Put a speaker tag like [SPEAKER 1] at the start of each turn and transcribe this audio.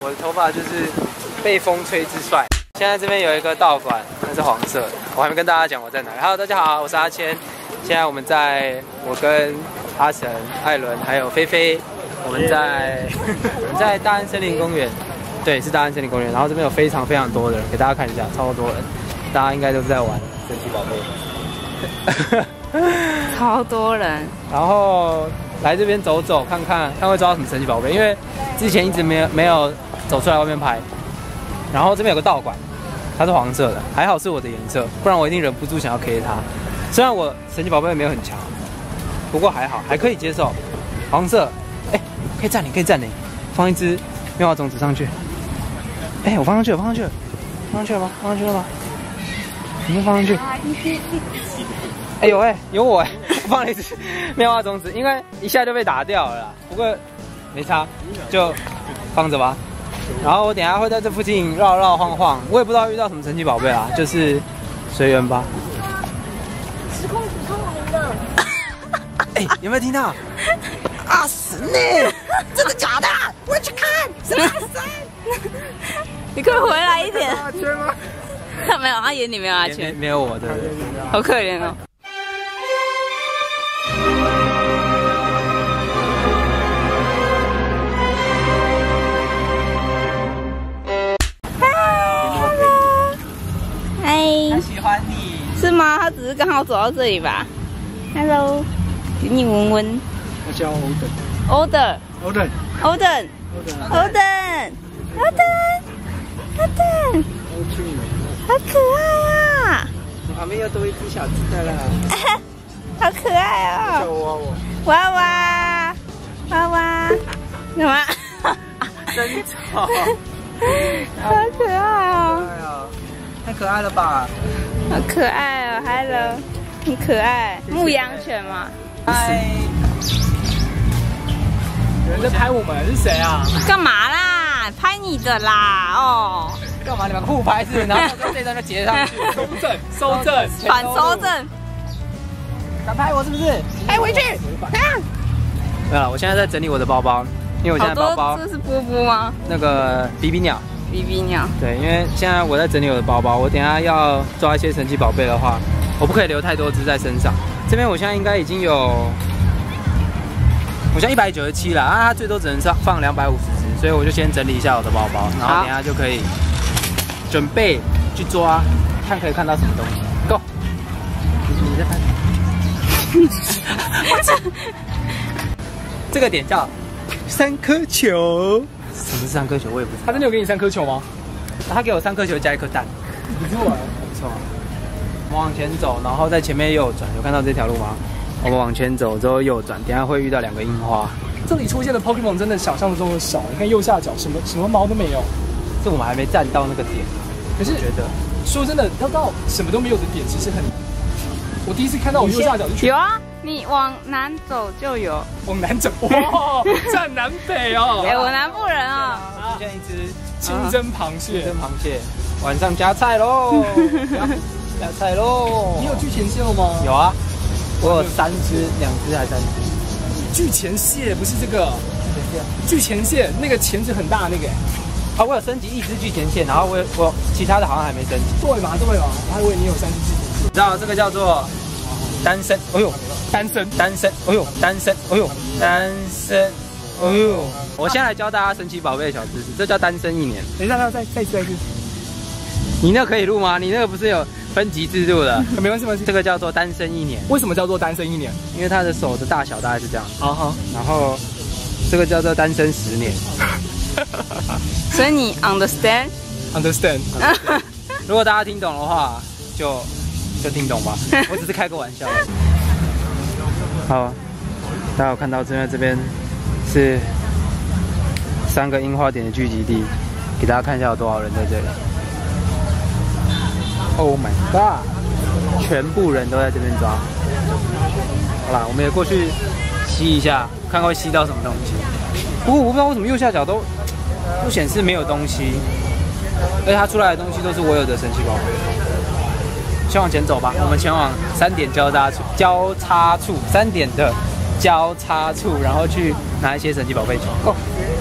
[SPEAKER 1] 我的头发就是被风吹之帅。现在这边有一个道馆，那是黄色的，我还没跟大家讲我在哪里。Hello， 大家好，我是阿谦。现在我跟阿成、艾伦还有菲菲，我们在大安森林公园，对，是大安森林公园。然后这边有非常非常多的人，给大家看一下，超多人，大家应该都是在玩神奇宝贝。
[SPEAKER 2] 超多人。然
[SPEAKER 1] 后来这边走走看看会抓到什么神奇宝贝，因为之前一直没有走出来外面拍。然后这边有个道馆，它是黄色的，还好是我的颜色，不然我一定忍不住想要 K 它。虽然我神奇宝贝没有很强，不过还好，还可以接受。黄色，哎，可以占领，放一只妙蛙种子上去。哎，我放上去了吗？你们放上去？哎呦喂，有我哎，我放了一只妙蛙种子，因为一下就被打掉了啦。不过没差，就放着吧。然后我等一下会在这附近绕绕晃晃，我也不知道遇到什么神奇宝贝啊，就是随缘吧。
[SPEAKER 2] 时空来了！
[SPEAKER 1] 哎，有没有听到？啊，神呢？真的假的？我去看，神！
[SPEAKER 2] 你可以回来一点。
[SPEAKER 1] 阿圈吗？
[SPEAKER 2] 他没有，他眼里没有阿圈，
[SPEAKER 1] 没有我的，
[SPEAKER 2] 好可怜哦。
[SPEAKER 1] 他喜欢你
[SPEAKER 2] 是吗？他只是刚好走到这里吧。Hello， 给你闻闻。
[SPEAKER 1] 我叫
[SPEAKER 2] 欧登，好可爱啊！
[SPEAKER 1] 你旁边又多一只小只的了，
[SPEAKER 2] 好可爱哦！
[SPEAKER 1] 小
[SPEAKER 2] 娃娃，干嘛？
[SPEAKER 1] 真丑，
[SPEAKER 2] 好可爱哦！
[SPEAKER 1] 太可爱了吧！
[SPEAKER 2] 好可爱哦 ，Hello， 很可爱，牧羊犬嘛。
[SPEAKER 1] 嗨，有人在拍我们，是谁啊？
[SPEAKER 2] 干嘛啦？拍你的啦，哦。
[SPEAKER 1] 干嘛？你们互拍是？然后这段就截上去，收正，
[SPEAKER 2] 反收正。
[SPEAKER 1] 敢拍我是不是？
[SPEAKER 2] 拍回去！
[SPEAKER 1] 没有了，我现在在整理我的包包，因为我现在包包
[SPEAKER 2] 这是波波吗？
[SPEAKER 1] 那个比比鸟。对，因为现在我在整理我的包包，我等一下要抓一些神奇宝贝的话，我不可以留太多只在身上。这边我现在应该已经有，我现在197了啊，它最多只能放250只，所以我就先整理一下我的包包，然后等一下就可以准备去抓，看可以看到什么东西。Go， 你在拍？这个点叫3颗球。什么是3颗球？我也不知道。
[SPEAKER 3] 他真的有给你3颗球吗？
[SPEAKER 1] 他给我3颗球加1颗蛋。
[SPEAKER 3] 不错啊，
[SPEAKER 1] 不错。我们往前走，然后在前面右转，有看到这条路吗？我们往前走之后右转，等一下会遇到2个樱花。
[SPEAKER 3] 这里出现的 Pokemon 真的想象中的少，你看右下角什么毛都没有。
[SPEAKER 1] 这我们还没站到那个点，
[SPEAKER 3] 可是觉得说真的，要到什么都没有的点，其实很。我第一次看到我右下角就
[SPEAKER 2] 有啊。你往南走就有，
[SPEAKER 3] 往南走，哇，站南北哦。
[SPEAKER 2] 哎，我南部人哦。
[SPEAKER 1] 出现一只
[SPEAKER 3] 清蒸螃蟹，
[SPEAKER 1] 晚上加菜喽，加菜喽。
[SPEAKER 3] 你有巨钳蟹吗？
[SPEAKER 1] 有啊，我有2只还3只。
[SPEAKER 3] 巨钳蟹不是这个，巨钳蟹那个钳子很大那个。
[SPEAKER 1] 啊，我有升级1只巨钳蟹，然后我其他的好像还没升级。
[SPEAKER 3] 对嘛，我还以为你有3只巨钳蟹。
[SPEAKER 1] 你知道这个叫做单身，哎呦。单身，哎呦，单身，哎呦！我先来教大家神奇宝贝的小知识，这叫单身1年。
[SPEAKER 3] 等一下，再一次。
[SPEAKER 1] 你那个可以录吗？你那个不是有分级制度的？
[SPEAKER 3] 没关系。这
[SPEAKER 1] 个叫做单身1年。
[SPEAKER 3] 为什么叫做单身1年？
[SPEAKER 1] 因为他的手的大小大概是这样。
[SPEAKER 3] 好。
[SPEAKER 1] 然后这个叫做单身10年。
[SPEAKER 2] 所以你 understand？
[SPEAKER 1] 如果大家听懂的话，就听懂吧。我只是开个玩笑。好，大家有看到这边是3个樱花点的聚集地，给大家看一下有多少人在这里。Oh my god！ 全部人都在这边抓。好啦，我们也过去吸一下，看会吸到什么东西。不过我不知道为什么右下角都不显示没有东西，而且它出来的东西都是我有的神奇宝贝。先往前走吧，我们前往3点交叉处，3点的交叉处，然后去拿一些神奇宝贝球。Go。